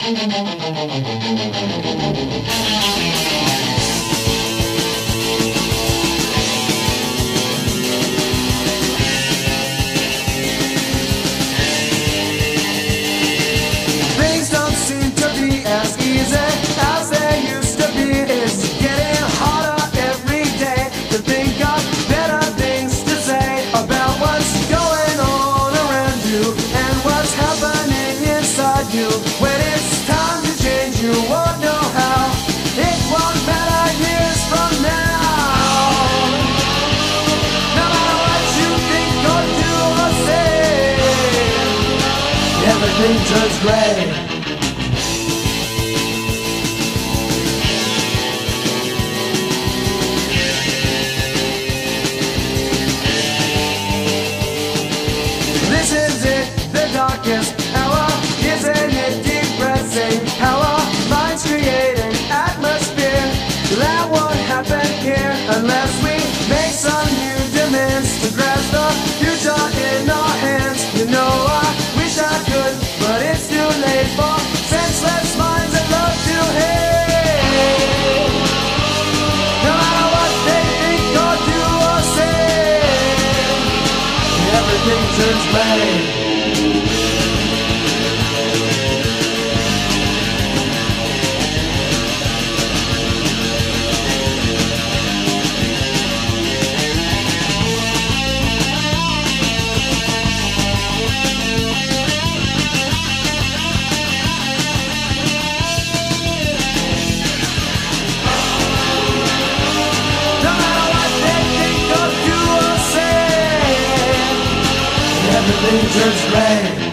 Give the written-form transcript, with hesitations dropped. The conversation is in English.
Things don't seem to be as easy as they used to be. It's getting harder every day to think of better things to say about what's going on around you and what's happening inside you. When it's time to change, you won't know how. It won't matter years from now. No matter what you think or do or say, everything turns gray. This is it, the darkest hour. Isn't it depressing how our minds create an atmosphere that won't happen here unless we make some new demands to grasp the future in our hands. You know I wish I could, but it's too late for senseless minds that love to hate. No matter what they think or do or say, everything turns gray. No matter what they think or do or say, everything turns gray.